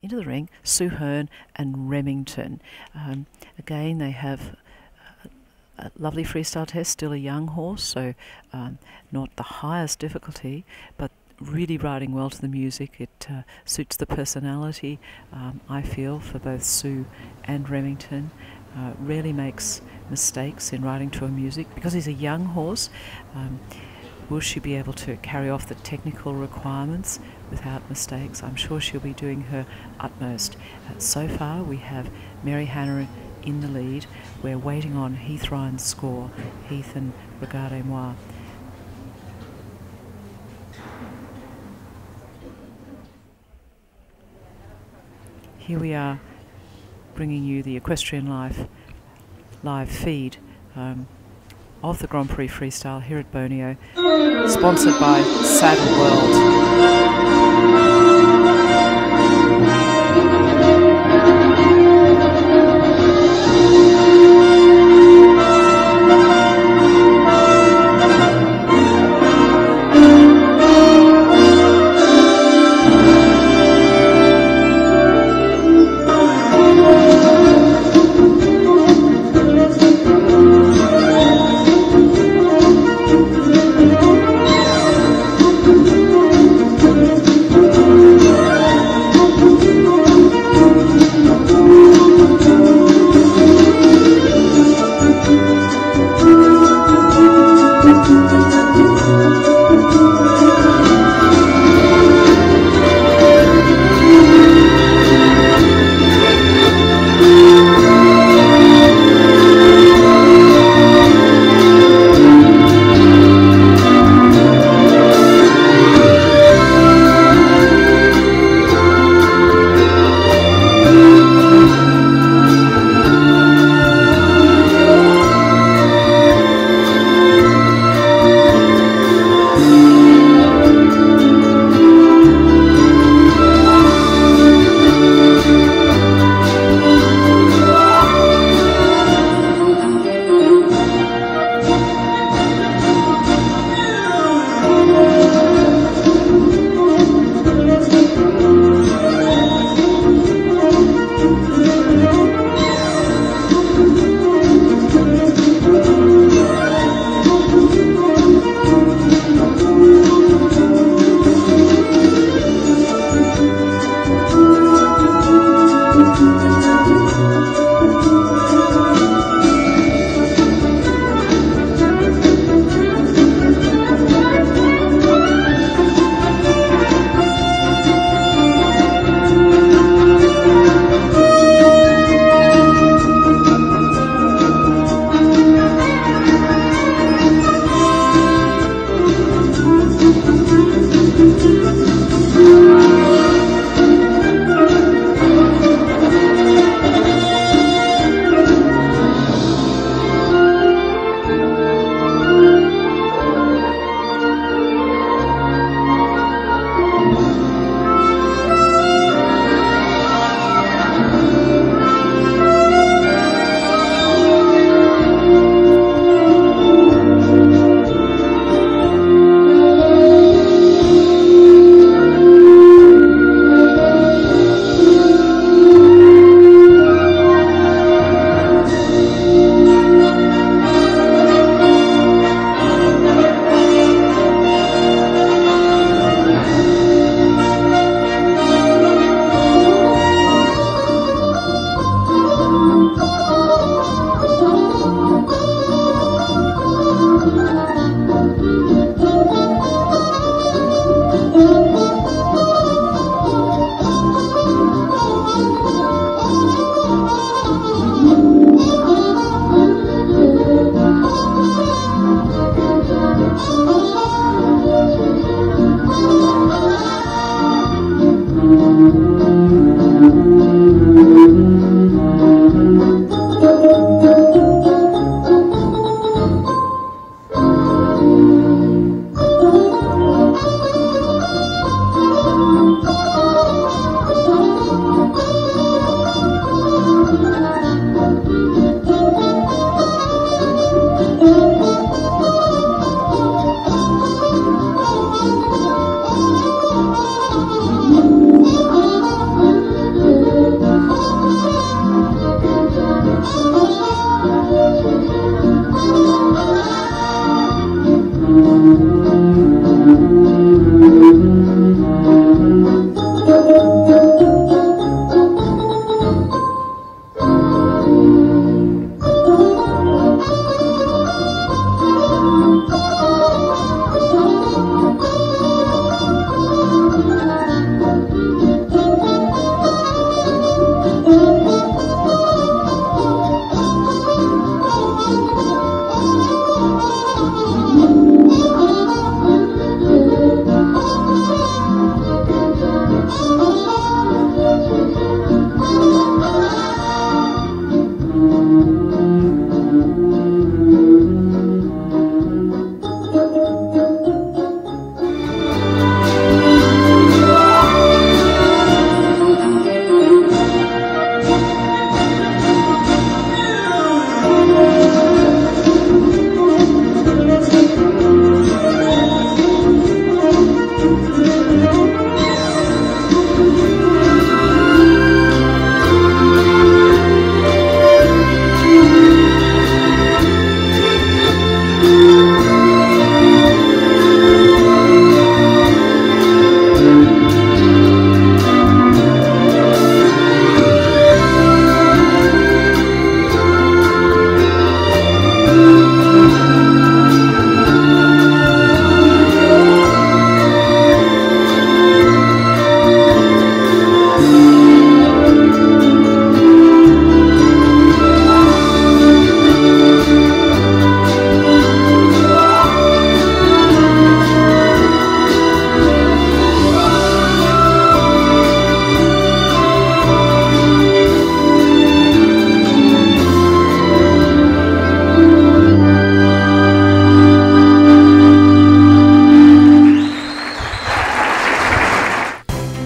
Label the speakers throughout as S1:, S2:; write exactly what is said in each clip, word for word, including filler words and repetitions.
S1: into the ring, Sue Hearn and Remington. Um, again, they have a lovely freestyle test, still a young horse, so um, not the highest difficulty, but really riding well to the music. It uh, suits the personality, um, I feel, for both Sue and Remington. Uh, rarely makes mistakes in riding to a music. Because he's a young horse, um, will she be able to carry off the technical requirements without mistakes? I'm sure she'll be doing her utmost. Uh, so far we have Mary Hannah in the lead. We're waiting on Heath Ryan's score, Heath and Regardez-moi. Here we are bringing you the Equestrian Life live feed um, of the Grand Prix Freestyle here at Borneo, sponsored by Saddle World.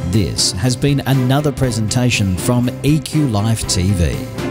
S2: This has been another presentation from E Q Life T V.